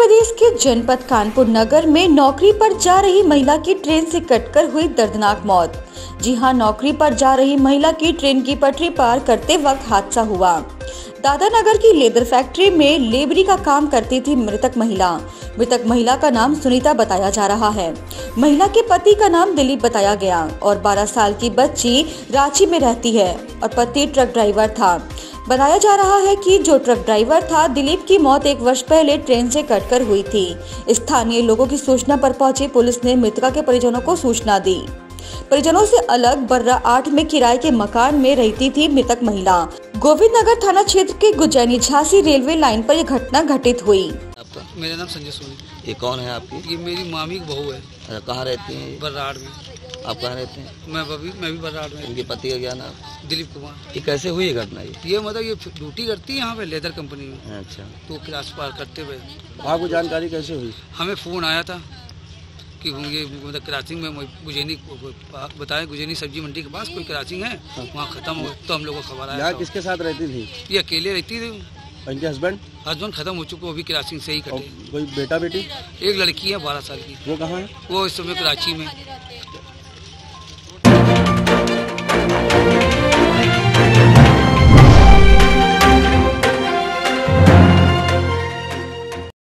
प्रदेश के जनपद कानपुर नगर में नौकरी पर जा रही महिला की ट्रेन से कटकर हुई दर्दनाक मौत। जी हां, नौकरी पर जा रही महिला की ट्रेन की पटरी पार करते वक्त हादसा हुआ। दादानगर की लेदर फैक्ट्री में लेबरी का काम करती थी मृतक महिला का नाम सुनीता बताया जा रहा है। महिला के पति का नाम दिलीप बताया गया और 12 साल की बच्ची रांची में रहती है और पति ट्रक ड्राइवर था। बताया जा रहा है कि जो ट्रक ड्राइवर था दिलीप की मौत 1 वर्ष पहले ट्रेन से कटकर हुई थी। स्थानीय लोगों की सूचना पर पहुंची पुलिस ने मृतका के परिजनों को सूचना दी। परिजनों से अलग बर्रा 8 में किराए के मकान में रहती थी मृतक महिला। गोविंद नगर थाना क्षेत्र के गुजैनी झांसी रेलवे लाइन पर यह घटना घटित हुई। मेरा नाम संजय सोनी। ये कौन है आपकी? ये मेरी मामी की बहू है। अच्छा, कहाँ रहती हैं? बर्राड़ में। आप कहाँ रहते हैं? मैं भी बर्राड़ में। इनके पति का क्या नाम? दिलीप कुमार। ये कैसे हुई है घटना? ये मतलब ये ड्यूटी करती है यहाँ पे लेदर कंपनी में। अच्छा, तो क्लास पार करते हुए आपको जानकारी कैसे हुई? हमें फ़ोन आया था कि ये मतलब क्रॉसिंग में गुजैनी बताया, गुजैनी सब्जी मंडी के पास कोई क्रॉसिंग है, वहाँ खत्म हो, तो हम लोगों को खबर आया। यहाँ किसके साथ रहती थी? ये अकेले रहती थी। इनके हस्बैंड खत्म हो चुके, वो भी क्रॉसिंग से ही कटे। कोई बेटा बेटी? एक लड़की है 12 साल की। वो कहाँ है? वो इस समय कराची में।